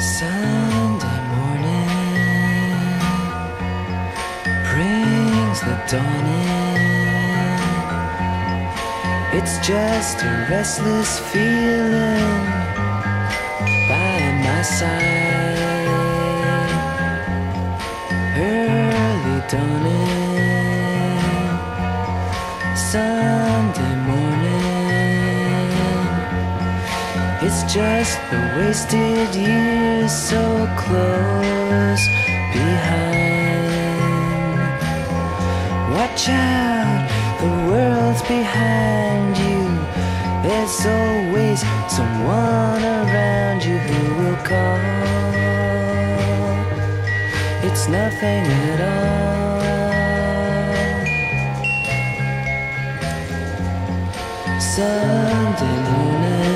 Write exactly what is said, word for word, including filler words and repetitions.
Sunday morning brings the dawn in. It's just a restless feeling by my side. Early dawning Sunday morning. It's just the wasted years so close behind. Watch out, the world's behind you. There's always someone around you who will call. It's nothing at all. Sunday morning